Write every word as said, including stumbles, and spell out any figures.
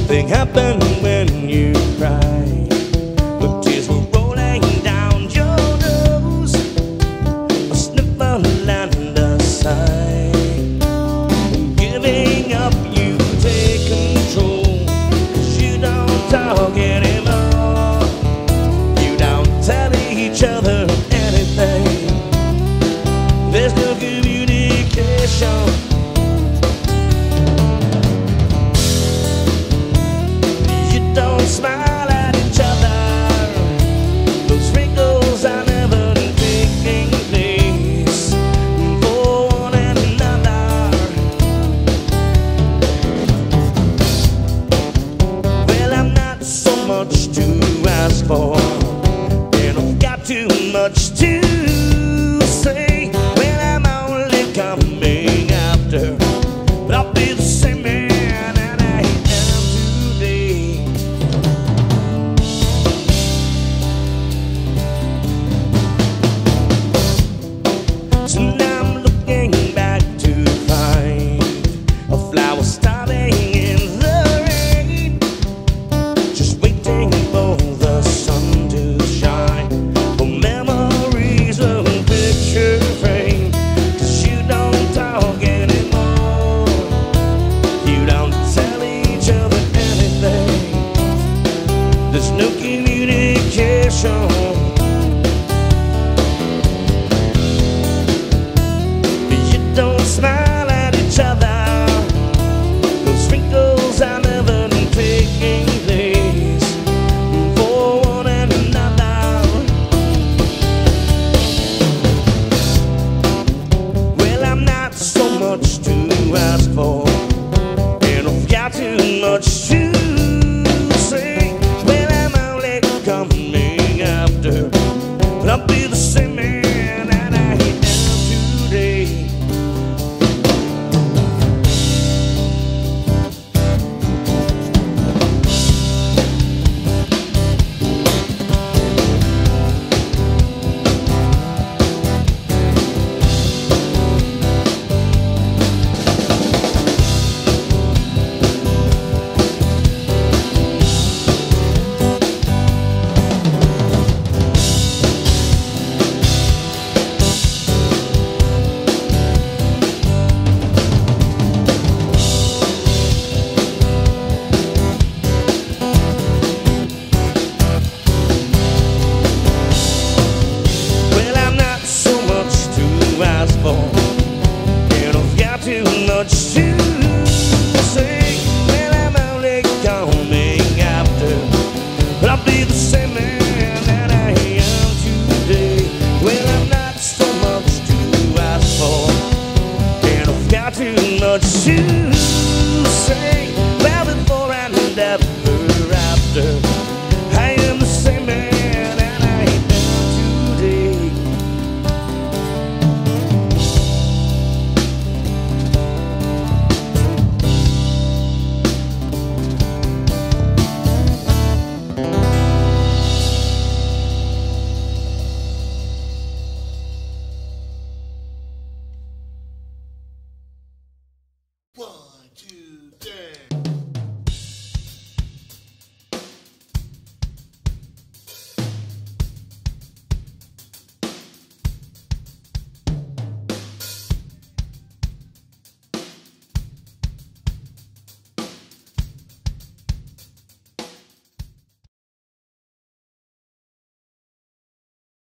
Something happened when you cried. The tears were rolling down your nose. A sniffle and a sigh. Giving up, you take control. 'Cause you don't talk anymore. You don't tell each other anything. There's no communication. You don't smile at each other. Those wrinkles are never taking place for one another. Well, I'm not so much to ask for, and I've got too much to say. Well, I'm only coming after, but I'll be the same man that I am today. So now I'm looking back to find a flower starting in the rain, just waiting for the sun to shine, for memories of a picture frame. 'Cause you don't talk anymore. You don't tell each other anything. There's no communication. You don't smile at each other. Those wrinkles are never taking place for one another. Well, I'm not so much to ask for, and I've got too much to